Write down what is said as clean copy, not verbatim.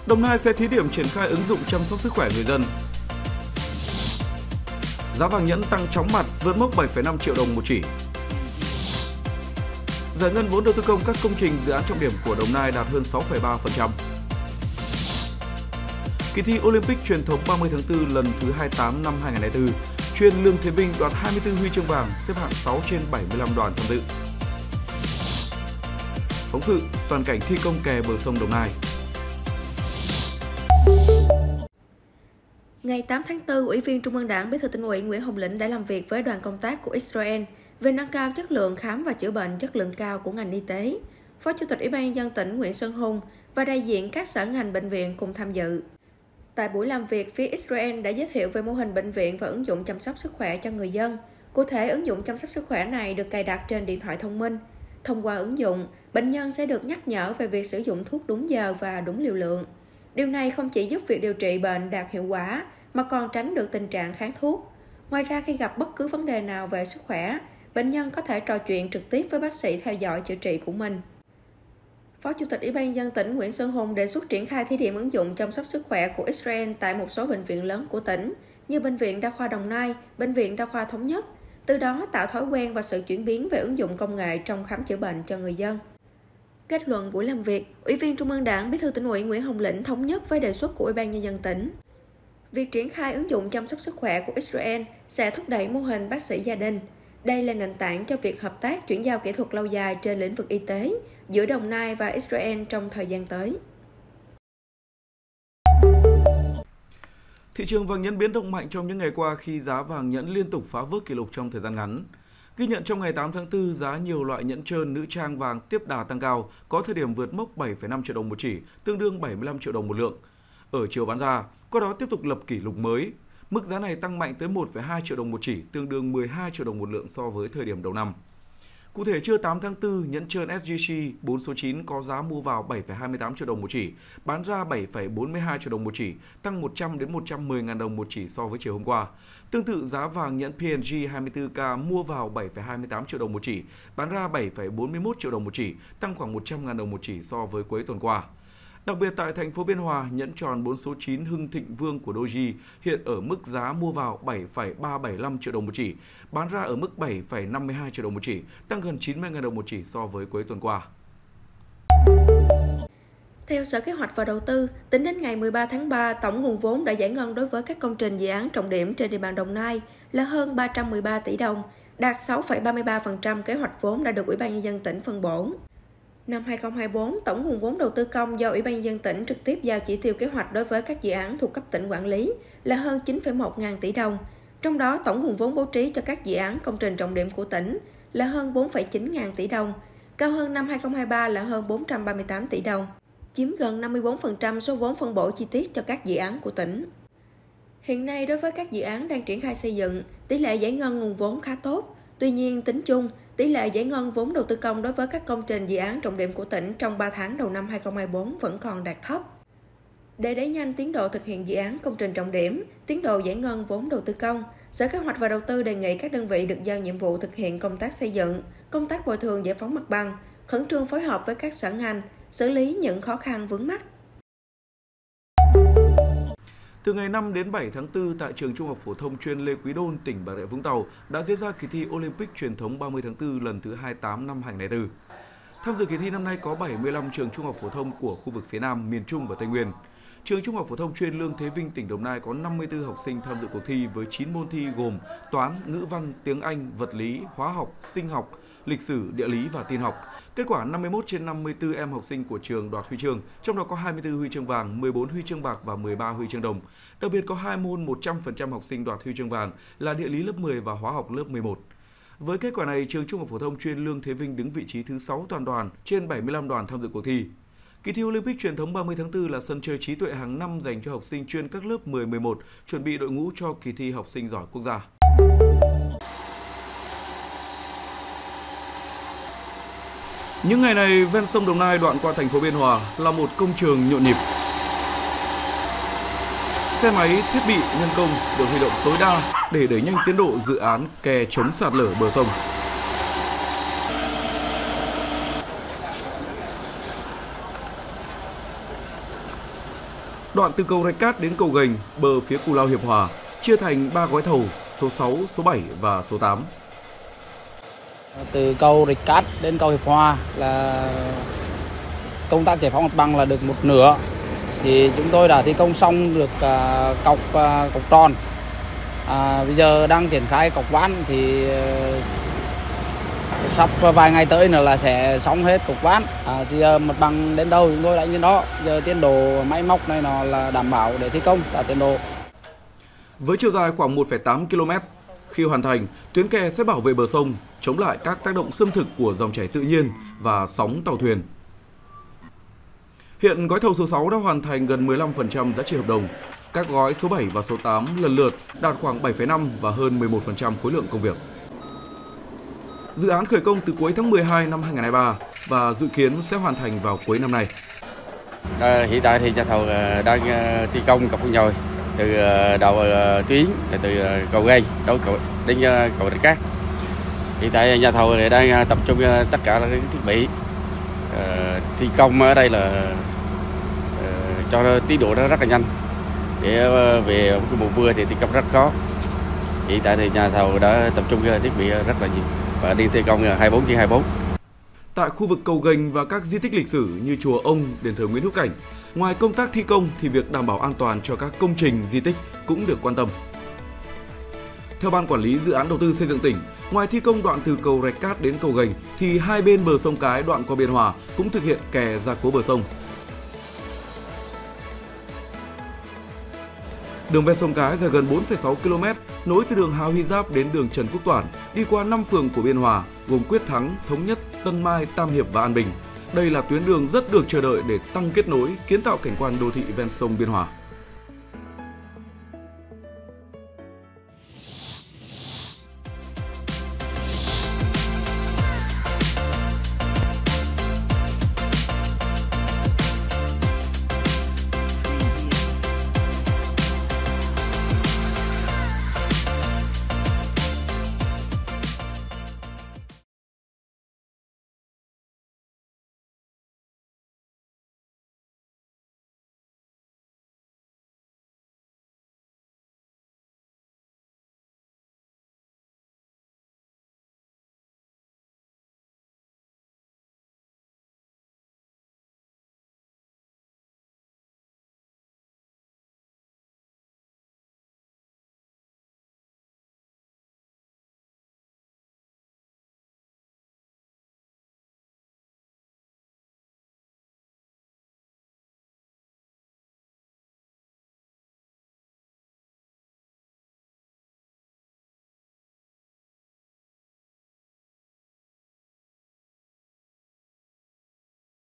Đồng Nai sẽ thí điểm triển khai ứng dụng chăm sóc sức khỏe người dân. Giá vàng nhẫn tăng chóng mặt vượt mốc 7,5 triệu đồng một chỉ. Giải ngân vốn đầu tư công các công trình dự án trọng điểm của Đồng Nai đạt hơn 6,3%. Kỳ thi Olympic truyền thống 30 tháng 4 lần thứ 28 năm 2024, chuyên Lương Thế Vinh đoạt 24 huy chương vàng, xếp hạng 6 trên 75 đoàn tham dự. Phóng sự toàn cảnh thi công kè bờ sông Đồng Nai. Ngày 8 tháng 4, Ủy viên Trung ương Đảng, Bí thư Tỉnh ủy Nguyễn Hồng Lĩnh đã làm việc với đoàn công tác của Israel về nâng cao chất lượng khám và chữa bệnh chất lượng cao của ngành y tế. Phó Chủ tịch Ủy ban nhân dân tỉnh Nguyễn Sơn Hùng và đại diện các sở ngành bệnh viện cùng tham dự. Tại buổi làm việc, phía Israel đã giới thiệu về mô hình bệnh viện và ứng dụng chăm sóc sức khỏe cho người dân. Cụ thể, ứng dụng chăm sóc sức khỏe này được cài đặt trên điện thoại thông minh. Thông qua ứng dụng, bệnh nhân sẽ được nhắc nhở về việc sử dụng thuốc đúng giờ và đúng liều lượng. Điều này không chỉ giúp việc điều trị bệnh đạt hiệu quả, mà còn tránh được tình trạng kháng thuốc. Ngoài ra, khi gặp bất cứ vấn đề nào về sức khỏe, bệnh nhân có thể trò chuyện trực tiếp với bác sĩ theo dõi chữa trị của mình. Phó Chủ tịch Ủy ban nhân dân tỉnh Nguyễn Sơn Hùng đề xuất triển khai thí điểm ứng dụng chăm sóc sức khỏe của Israel tại một số bệnh viện lớn của tỉnh, như Bệnh viện Đa khoa Đồng Nai, Bệnh viện Đa khoa Thống Nhất, từ đó tạo thói quen và sự chuyển biến về ứng dụng công nghệ trong khám chữa bệnh cho người dân. Kết luận buổi làm việc, Ủy viên Trung ương Đảng, Bí thư Tỉnh ủy Nguyễn Hồng Lĩnh thống nhất với đề xuất của Ủy ban nhân dân tỉnh. Việc triển khai ứng dụng chăm sóc sức khỏe của Israel sẽ thúc đẩy mô hình bác sĩ gia đình. Đây là nền tảng cho việc hợp tác chuyển giao kỹ thuật lâu dài trên lĩnh vực y tế giữa Đồng Nai và Israel trong thời gian tới. Thị trường vàng nhẫn biến động mạnh trong những ngày qua khi giá vàng nhẫn liên tục phá vỡ kỷ lục trong thời gian ngắn. Ghi nhận trong ngày 8 tháng 4, giá nhiều loại nhẫn trơn nữ trang vàng tiếp đà tăng cao, có thời điểm vượt mốc 7,5 triệu đồng một chỉ, tương đương 75 triệu đồng một lượng. Ở chiều bán ra, qua đó tiếp tục lập kỷ lục mới. Mức giá này tăng mạnh tới 1,2 triệu đồng một chỉ, tương đương 12 triệu đồng một lượng so với thời điểm đầu năm. Cụ thể, trưa 8 tháng 4, nhẫn trơn SJC 4 số 9 có giá mua vào 7,28 triệu đồng một chỉ, bán ra 7,42 triệu đồng một chỉ, tăng 100 đến 110.000 đồng một chỉ so với chiều hôm qua. Tương tự, giá vàng nhẫn PNG 24K mua vào 7,28 triệu đồng một chỉ, bán ra 7,41 triệu đồng một chỉ, tăng khoảng 100.000 đồng một chỉ so với cuối tuần qua. Đặc biệt tại thành phố Biên Hòa, nhẫn tròn 4 số 9 Hưng Thịnh Vương của Doji hiện ở mức giá mua vào 7,375 triệu đồng một chỉ, bán ra ở mức 7,52 triệu đồng một chỉ, tăng gần 90.000 đồng một chỉ so với cuối tuần qua. Theo Sở Kế hoạch và Đầu tư, tính đến ngày 13 tháng 3, tổng nguồn vốn đã giải ngân đối với các công trình dự án trọng điểm trên địa bàn Đồng Nai là hơn 313 tỷ đồng, đạt 6,33% kế hoạch vốn đã được Ủy ban nhân dân tỉnh phân bổ. Năm 2024, tổng nguồn vốn đầu tư công do Ủy ban nhân dân tỉnh trực tiếp giao chỉ tiêu kế hoạch đối với các dự án thuộc cấp tỉnh quản lý là hơn 9,1 ngàn tỷ đồng. Trong đó, tổng nguồn vốn bố trí cho các dự án công trình trọng điểm của tỉnh là hơn 4,9 ngàn tỷ đồng, cao hơn năm 2023 là hơn 438 tỷ đồng, chiếm gần 54% số vốn phân bổ chi tiết cho các dự án của tỉnh. Hiện nay, đối với các dự án đang triển khai xây dựng, tỷ lệ giải ngân nguồn vốn khá tốt. Tuy nhiên, tính chung, tỷ lệ giải ngân vốn đầu tư công đối với các công trình dự án trọng điểm của tỉnh trong 3 tháng đầu năm 2024 vẫn còn đạt thấp. Để đẩy nhanh tiến độ thực hiện dự án công trình trọng điểm, tiến độ giải ngân vốn đầu tư công, Sở Kế hoạch và Đầu tư đề nghị các đơn vị được giao nhiệm vụ thực hiện công tác xây dựng, công tác bồi thường giải phóng mặt bằng, khẩn trương phối hợp với các sở ngành, xử lý những khó khăn vướng mắc. Từ ngày 5 đến 7 tháng 4, tại trường Trung học phổ thông chuyên Lê Quý Đôn, tỉnh Bà Rịa Vũng Tàu đã diễn ra kỳ thi Olympic truyền thống 30 tháng 4 lần thứ 28 năm 2024. Tham dự kỳ thi năm nay có 75 trường trung học phổ thông của khu vực phía Nam, miền Trung và Tây Nguyên. Trường Trung học phổ thông chuyên Lương Thế Vinh, tỉnh Đồng Nai có 54 học sinh tham dự cuộc thi với 9 môn thi gồm toán, ngữ văn, tiếng Anh, vật lý, hóa học, sinh học, lịch sử, địa lý và tin học. Kết quả 51 trên 54 em học sinh của trường đoạt huy chương, trong đó có 24 huy chương vàng, 14 huy chương bạc và 13 huy chương đồng. Đặc biệt có 2 môn 100% học sinh đoạt huy chương vàng là địa lý lớp 10 và hóa học lớp 11. Với kết quả này, trường Trung học phổ thông chuyên Lương Thế Vinh đứng vị trí thứ 6 toàn đoàn trên 75 đoàn tham dự cuộc thi. Kỳ thi Olympic truyền thống 30 tháng 4 là sân chơi trí tuệ hàng năm dành cho học sinh chuyên các lớp 10, 11, chuẩn bị đội ngũ cho kỳ thi học sinh giỏi quốc gia. Những ngày này, ven sông Đồng Nai đoạn qua thành phố Biên Hòa là một công trường nhộn nhịp. Xe máy, thiết bị, nhân công được huy động tối đa để đẩy nhanh tiến độ dự án kè chống sạt lở bờ sông. Đoạn từ cầu Rạch Cát đến cầu Gành, bờ phía Cù Lao Hiệp Hòa, chia thành 3 gói thầu số 6, số 7 và số 8. Từ cầu Rạch Cát đến cầu Hiệp Hòa là công tác giải phóng mặt bằng là được một nửa. Thì chúng tôi đã thi công xong được cọc tròn. Bây giờ đang triển khai cọc ván thì sắp vài ngày tới nữa là sẽ xong hết cọc ván. Giờ mặt bằng đến đâu chúng tôi đánh đến đó. Giờ tiến độ máy móc này nó là đảm bảo để thi công đạt tiến độ. Với chiều dài khoảng 1,8 km, khi hoàn thành, tuyến kè sẽ bảo vệ bờ sông, chống lại các tác động xâm thực của dòng chảy tự nhiên và sóng tàu thuyền. Hiện gói thầu số 6 đã hoàn thành gần 15% giá trị hợp đồng. Các gói số 7 và số 8 lần lượt đạt khoảng 7,5 và hơn 11% khối lượng công việc. Dự án khởi công từ cuối tháng 12 năm 2023 và dự kiến sẽ hoàn thành vào cuối năm nay. Hiện tại thì nhà thầu đang thi công cọc nhồi từ đầu tuyến từ cầu Gành đến cầu Rạch Cát. Hiện tại nhà thầu đang tập trung tất cả các thiết bị thi công ở đây là cho tiến độ nó rất là nhanh. Để về mùa mưa thì thi công rất khó. Hiện tại thì nhà thầu đã tập trung thiết bị rất là nhiều và đi thi công 24/24. Tại khu vực cầu Gành và các di tích lịch sử như chùa Ông, đền thờ Nguyễn Hữu Cảnh, ngoài công tác thi công thì việc đảm bảo an toàn cho các công trình di tích cũng được quan tâm. Theo Ban Quản lý Dự án Đầu tư Xây dựng tỉnh, ngoài thi công đoạn từ cầu Rạch Cát đến cầu Gành thì hai bên bờ sông Cái đoạn qua Biên Hòa cũng thực hiện kè gia cố bờ sông. Đường ven sông Cái dài gần 4,6 km, nối từ đường Hào Hy Giáp đến đường Trần Quốc Toản, đi qua 5 phường của Biên Hòa, gồm Quyết Thắng, Thống Nhất, Tân Mai, Tam Hiệp và An Bình. Đây là tuyến đường rất được chờ đợi để tăng kết nối, kiến tạo cảnh quan đô thị ven sông Biên Hòa.